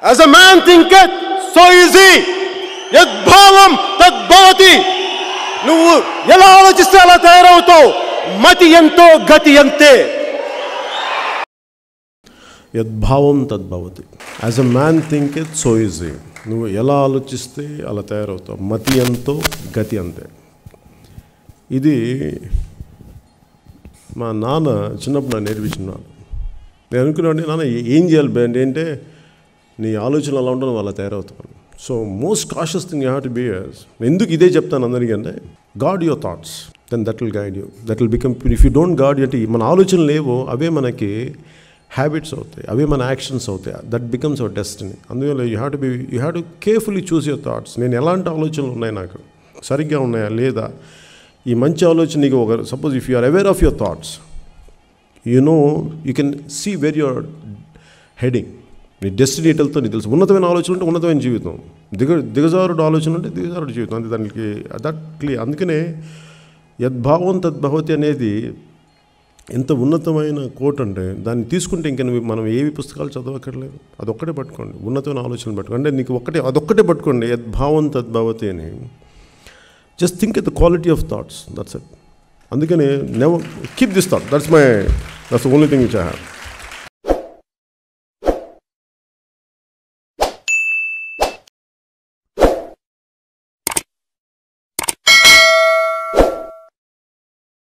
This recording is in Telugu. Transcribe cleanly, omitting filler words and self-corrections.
As a man thinketh, so is he. యద్భావం తద్భవతి. నువ్వు ఎలా ఆలోచిస్తే అలా తయారవుతావు. మతి ఎంతో గతి అంతే. యద్భావం తద్భవతి. As a man thinketh so is he. నువ్వు ఎలా ఆలోచిస్తే అలా తయారవుతావు. మతి ఎంతో గతి అంతే. ఇది మా నాన్న చిన్నప్పుడు నాకు నేర్పించినాడు. నేను అనుకున్నాను, నాన్న ఏం చేయాలి బేండి అంటే, నీ ఆలోచనలు అలా ఉండడం అలా తయారవుతాను. So most cautious thing you have to be. ఎందుకు ఇదే చెప్తాను అందరికీ అంటే, guard your thoughts, then that will guide you, that will become. If you don't guard అంటే మన ఆలోచనలు లేవో అవే మనకి హ్యాబిట్స్ అవుతాయి, అవే మన యాక్షన్స్ అవుతాయి. That becomes our destiny. అందువల్ల you have to carefully choose your thoughts. నేను ఎలాంటి ఆలోచనలు ఉన్నాయి, నాకు సరిగ్గా ఉన్నాయా లేదా, ఈ మంచి ఆలోచన నీకు ఒక suppose if you are aware of your thoughts, you know you can see where your heading. నీ డెస్టినీ ఎటల్తో నీకు తెలుసు. ఉన్నతమైన ఆలోచన ఉంటే ఉన్నతమైన జీవితం, దిగజారుడు ఆలోచన ఉంటే దిగజారుడు జీవితం. అంతే, దానికి దట్ క్లియర్. అందుకనే యద్భావం తద్భవతి అనేది ఎంత ఉన్నతమైన కోట్ అంటే, దాన్ని తీసుకుంటే ఇంకా మనం ఏవి పుస్తకాలు చదవక్కర్లేదు. అదొక్కటే పట్టుకోండి, ఉన్నతమైన ఆలోచనలు పట్టుకోండి. అంటే నీకు అదొక్కటే పట్టుకోండి, యద్భావం తద్భవతి అని. Just think at the quality of thoughts, that's it. అందుకనే never keep this thought. That's the only thing which I have.